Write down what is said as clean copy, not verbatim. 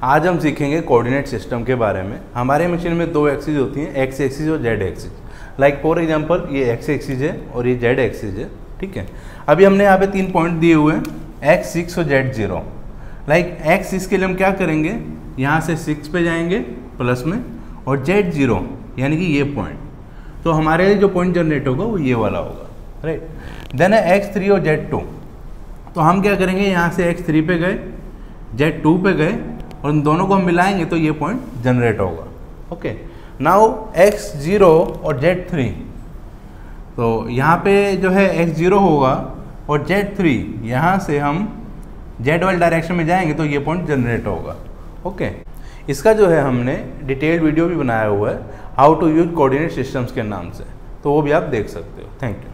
आज हम सीखेंगे कोऑर्डिनेट सिस्टम के बारे में। हमारे मशीन में दो एक्सिस होती हैं, एक्स एक्सिस और Z axis. Like for example ये एक्स एक्सिस है और ये जेड एक्सिस है, ठीक है। अभी हमने यहाँ पे 3 पॉइंट दिए हुए हैं, x6 और z0। लाइक x6 के लिए हम क्या करेंगे, यहाँ से 6 पे जाएंगे प्लस में, और z0 यानी कि ये पॉइंट, तो हमारे लिए जो पॉइंट जनरेट होगा वो ये वाला होगा, राइट। देन है x3 और z2, तो हम क्या करेंगे, यहाँ से x3 पे गए, z2 पे गए, और उन दोनों को हम मिलाएंगे तो ये पॉइंट जनरेट होगा। ओके, नाउ x0 और z3, तो यहाँ पे जो है x0 होगा और z3, यहाँ से हम z वाले डायरेक्शन में जाएंगे तो ये पॉइंट जनरेट होगा। ओके, इसका जो है हमने डिटेल्ड वीडियो भी बनाया हुआ है, how to use coordinate systems के नाम से, तो वो भी आप देख सकते हो। Thank you.